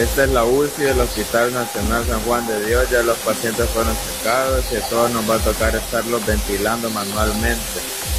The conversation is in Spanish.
Esta es la UCI del Hospital Nacional San Juan de Dios. Ya los pacientes fueron sacados y a todos nos va a tocar estarlos ventilando manualmente.